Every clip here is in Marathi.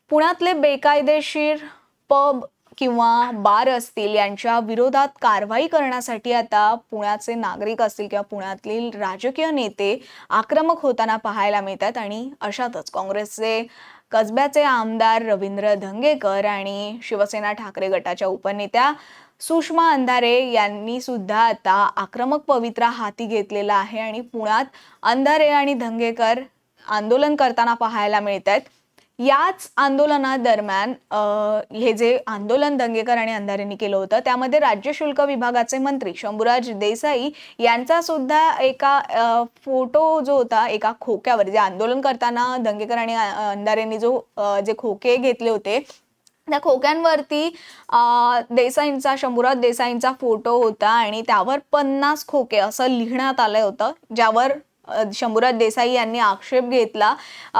पुण्यातले बेकायदेशीर पब किंवा बार असतील यांच्या विरोधात कारवाई करण्यासाठी आता पुण्याचे नागरिक असतील किंवा पुण्यातील राजकीय नेते आक्रमक होताना पाहायला मिळतात। आणि अशातच काँग्रेसचे कसब्याचे आमदार रवींद्र धंगेकर आणि शिवसेना ठाकरे गटाच्या उपनेत्या सुषमा अंधारे यांनी सुद्धा आता आक्रमक पवित्रा हाती घेतलेला आहे आणि पुण्यात अंधारे आणि धंगेकर आंदोलन करताना पाहायला मिळतात। याच आंदोलनादरम्यान हे जे आंदोलन दंगेकर आणि अंधारेंनी केलं होतं त्यामध्ये राज्य शुल्क विभागाचे मंत्री शंभूराज देसाई यांचा सुद्धा एका फोटो जो होता एका खोक्यावर, जे आंदोलन करताना दंगेकर आणि अंधारेंनी जे खोके घेतले होते त्या खोक्यांवरती देसाईंचा, शंभूराज देसाईंचा फोटो होता आणि त्यावर 50 खोके असं लिहिण्यात आलं होतं, ज्यावर शंभूराज देसाई यांनी आक्षेप घेतला।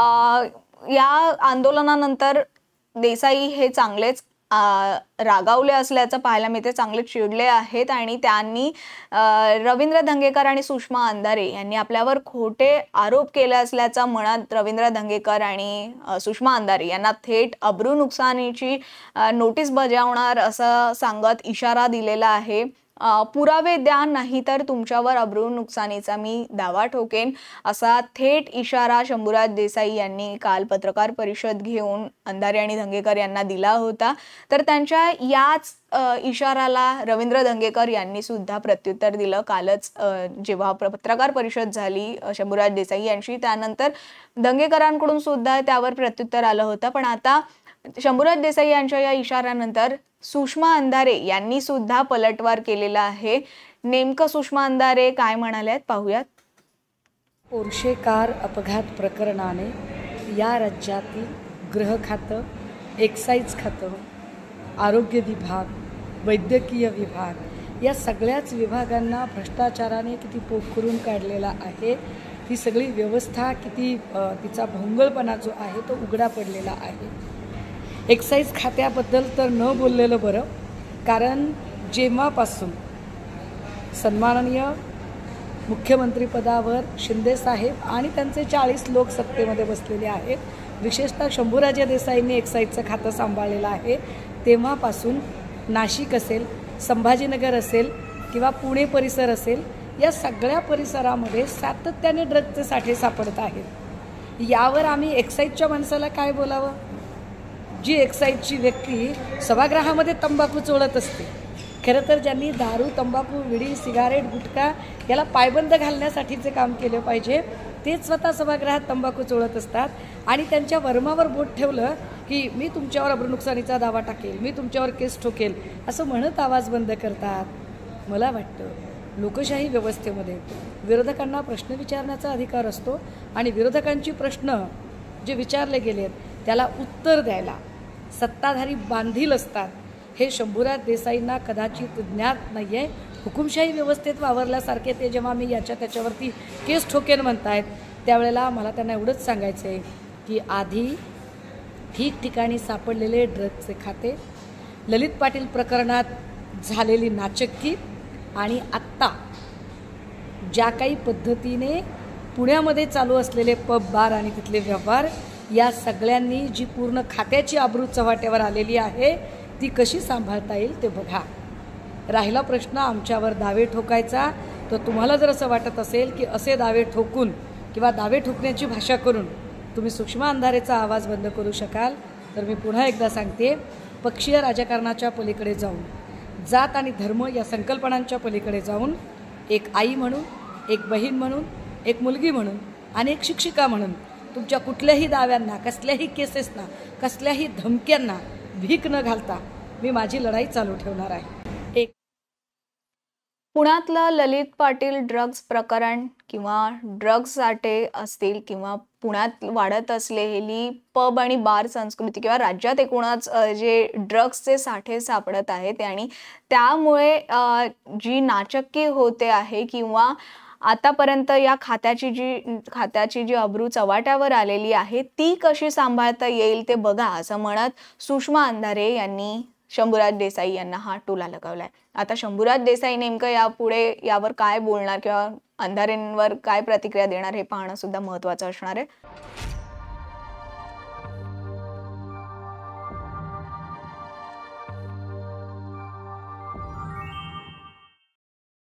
या आंदोलनानंतर देसाई हे चांगलेच रागावले असल्याचं पाहायला मिळते, चांगले चिडले आहेत आणि त्यांनी रवींद्र धंगेकर आणि सुषमा अंधारे यांनी आपल्यावर खोटे आरोप केले असल्याचं म्हणत रवींद्र धंगेकर आणि सुषमा अंधारे यांना थेट अब्रू नुकसानीची नोटीस बजावणार असं सांगत इशारा दिलेला आहे। पुरावे द्या, नाहीतर तुमच्यावर अब्रू नुकसानीचा मी दावा ठोकेन, असा थेट इशारा शंभूराज देसाई यांनी काल पत्रकार परिषद घेऊन अंधारे आणि धंगेकर यांना दिला होता। तर त्यांच्या याच इशाराला रवींद्र धंगेकर यांनी सुद्धा प्रत्युत्तर दिलं। कालच जेव्हा पत्रकार परिषद झाली शंभूराज देसाई यांची, त्यानंतर धंगेकरांकडून सुद्धा त्यावर प्रत्युत्तर आलं होतं। पण आता शंभूराज देसाई यांच्या या इशाऱ्यानंतर सुषमा अंधारे यांनी सुद्धा पलटवार केलेला आहे। नेमकं सुषमा अंधारे काय म्हणाल्यात पाहूयात। पोर्शे कार अपघात प्रकरणाने या राज्यातील गृह खातं, एक्साईज खातं, आरोग्य विभाग, वैद्यकीय विभाग या सगळ्याच विभागांना भ्रष्टाचाराने किती पोखरून काढलेला आहे। ही सगळी व्यवस्था किती तिचा भोंगळपणा जो आहे तो उघडा पडलेला आहे। एक्साईज खात्याबद्दल तर न बोललेलं बरं, कारण जेव्हापासून सन्माननीय मुख्यमंत्रीपदावर शिंदे साहेब आणि त्यांचे 40 लोक सत्तेमध्ये बसलेले आहेत, विशेषतः शंभूराजे देसाईंनी एक्साईजचं खातं सांभाळलेलं आहे, तेव्हापासून नाशिक असेल, संभाजीनगर असेल किंवा पुणे परिसर असेल, या सगळ्या परिसरामध्ये सातत्याने ड्रग्जचे साठे सापडत आहेत। यावर आम्ही एक्साईजच्या माणसाला काय बोलावं? जी एक्साईजची व्यक्ती सभागृहामध्ये तंबाखू चोळत असते, खरं तर ज्यांनी दारू, तंबाखू, विडी, सिगारेट, गुटखा याला पायबंद घालण्यासाठीचे काम केले पाहिजे, तेच स्वतः सभागृहात तंबाखू चोळत असतात आणि त्यांच्या वर्मावर बोट ठेवलं की मी तुमच्यावर अब्रूनुकसानीचा दावा टाकेल, मी तुमच्यावर केस ठोकेल असं म्हणत आवाज बंद करतात। मला वाटतं लोकशाही व्यवस्थेमध्ये विरोधकांना प्रश्न विचारण्याचा अधिकार असतो आणि विरोधकांची प्रश्न जे विचारले गेलेत त्याला उत्तर द्यायला सत्ताधारी बांधील असतात, हे शंभूराज देसाईंना कदाचित ज्ञात नाही आहे। हुकुमशाही व्यवस्थेत वावरल्यासारखे ते जेव्हा मी त्याच्यावरती केस ठोकेन म्हणतायत त्यावेळेला मला त्यांना एवढंच सांगायचं आहे की आधी ठिकठिकाणी सापडलेले ड्रग्जचे खाते, ललित पाटील प्रकरणात झालेली नाचक्की आणि आत्ता ज्या काही पद्धतीने पुण्यामध्ये चालू असलेले पब, बार आणि तिथले व्यवहार, या सगळ्यांनी जी पूर्ण खात्याची आबरू चव्हाट्यावर आलेली आहे ती कशी सांभाळता येईल ते बघा। राहिला प्रश्न आमच्यावर दावे ठोकायचा, तर तुम्हाला जर असं वाटत असेल की असे दावे ठोकून किंवा दावे ठोकण्याची भाषा करून तुम्ही सुषमा अंधारेचा आवाज बंद करू शकाल, तर मी पुन्हा एकदा सांगते, पक्षीय राजकारणाच्या पलीकडे जाऊन, जात आणि धर्म या संकल्पनांच्या पलीकडे जाऊन, एक आई म्हणून, एक बहीण म्हणून, एक मुलगी म्हणून आणि एक शिक्षिका म्हणून तुमच्या कुठल्याही दाव्यांना, कसल्याही केसेसना, कसल्याही धमक्यांना भीक न घालता मी माझी लढाई चालू ठेवणार आहे। पुण्यातलं ललित पाटील ड्रग्ज प्रकरण किंवा ड्रग्ज साठे असतील किंवा पुण्यात वाढत असलेली पब आणि बार संस्कृती किंवा राज्यात एकूणच जे ड्रग्जचे साठे सापडत आहेत आणि त्यामुळे जी नाचक्की होते आहे किंवा आतापर्यंत या खात्याची जी अब्रू चव्हाट्यावर आलेली आहे ती कशी सांभाळता येईल ते बघा, असं म्हणत सुषमा अंधारे यांनी शंभूराज देसाई यांना हा टोला लगावलाय। आता शंभूराज देसाई नेमकं यापुढे यावर काय बोलणार किंवा अंधारेंवर काय प्रतिक्रिया देणार हे पाहणं सुद्धा महत्त्वाचं असणार आहे।